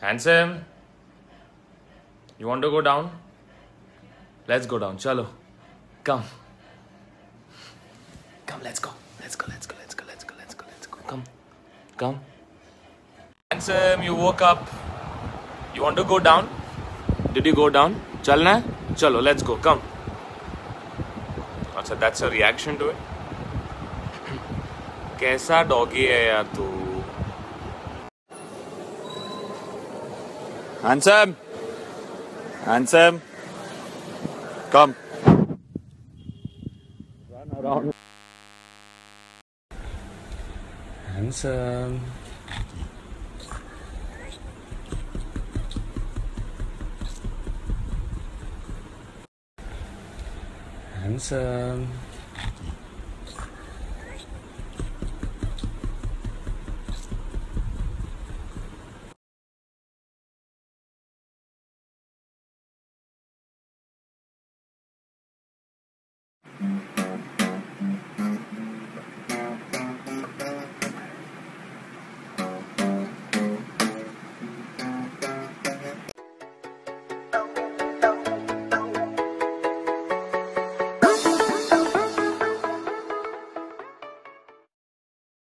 Handsome, you want to go down? Let's go down. Chalo. Come. Come, let's go. Let's go. Come. Handsome, you woke up. You want to go down? Did you go down? Chalna hai? Chalo, let's go. Come. अच्छा, that's a reaction to it. कैसा doggy है यार तू? Handsome, come. Run around. Handsome. Handsome.